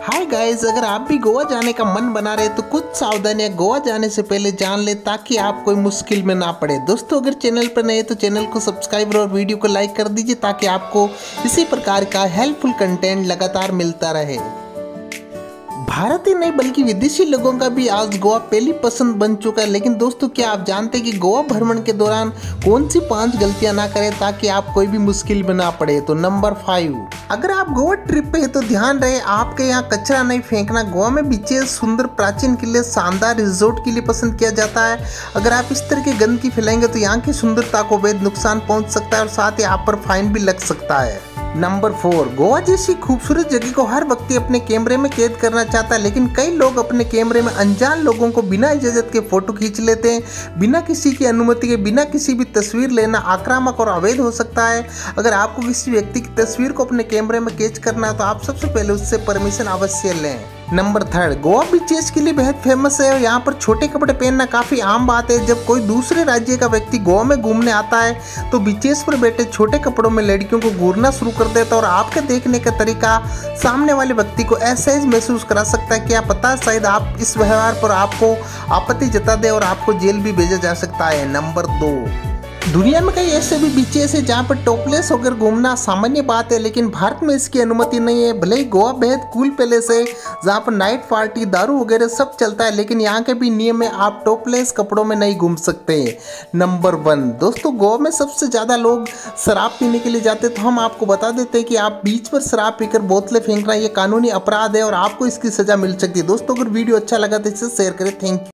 Hi guys, अगर आप भी गोवा जाने का मन बना रहे तो कुछ सावधानियां गोवा जाने से पहले जान ले ताकि आप कोई मुश्किल में ना पड़े। दोस्तों, अगर चैनल पर नए तो चैनल को सब्सक्राइब और वीडियो को लाइक कर दीजिए ताकि आपको इसी प्रकार का हेल्पफुल कंटेंट लगातार मिलता रहे। भारत ही नहीं बल्कि विदेशी लोगों का भी आज गोवा पहली पसंद बन चुका है। लेकिन दोस्तों, क्या आप जानते हैं कि गोवा भ्रमण के दौरान कौन सी 5 गलतियां ना करें ताकि आप कोई भी मुश्किल में ना पड़े। तो नंबर 5, अगर आप गोवा ट्रिप पे है तो ध्यान रहे आपके यहाँ कचरा नहीं फेंकना। गोवा में बीचेस, सुंदर प्राचीन किले, शानदार रिजोर्ट के लिए पसंद किया जाता है। अगर आप इस तरह की गंदगी फैलाएंगे तो यहाँ की सुंदरता को बेहद नुकसान पहुंच सकता है और साथ ही आप पर फाइन भी लग सकता है। नंबर 4, गोवा जैसी खूबसूरत जगह को हर व्यक्ति अपने कैमरे में कैद करना चाहता है, लेकिन कई लोग अपने कैमरे में अनजान लोगों को बिना इजाजत के फोटो खींच लेते हैं। बिना किसी की अनुमति के बिना किसी भी तस्वीर लेना आक्रामक और अवैध हो सकता है। अगर आपको किसी व्यक्ति की तस्वीर को अपने कैमरे में कैद करना है तो आप सबसे पहले उससे परमिशन अवश्य लें। नंबर 3, गोवा बीचेस के लिए बेहद फेमस है और यहाँ पर छोटे कपड़े पहनना काफ़ी आम बात है। जब कोई दूसरे राज्य का व्यक्ति गोवा में घूमने आता है तो बीचेस पर बैठे छोटे कपड़ों में लड़कियों को घूरना शुरू कर देता है और आपके देखने का तरीका सामने वाले व्यक्ति को असहज महसूस करा सकता है। क्या पता शायद आप इस व्यवहार पर आपको आपत्ति जता दे और आपको जेल भी भेजा जा सकता है। नंबर 2, दुनिया में कई ऐसे भी बीचेस है जहाँ पर टॉपलेस होकर घूमना सामान्य बात है, लेकिन भारत में इसकी अनुमति नहीं है। भले ही गोवा बेहद कूल पैलेस है जहाँ पर नाइट पार्टी, दारू वगैरह सब चलता है, लेकिन यहाँ के भी नियम है, आप टॉपलेस कपड़ों में नहीं घूम सकते। नंबर 1, दोस्तों, गोवा में सबसे ज़्यादा लोग शराब पीने के लिए जाते हैं, तो हम आपको बता देते हैं कि आप बीच पर शराब पीकर बोतलें फेंकना ये कानूनी अपराध है और आपको इसकी सज़ा मिल सकती है। दोस्तों, अगर वीडियो अच्छा लगा तो इसे शेयर करें। Thank you.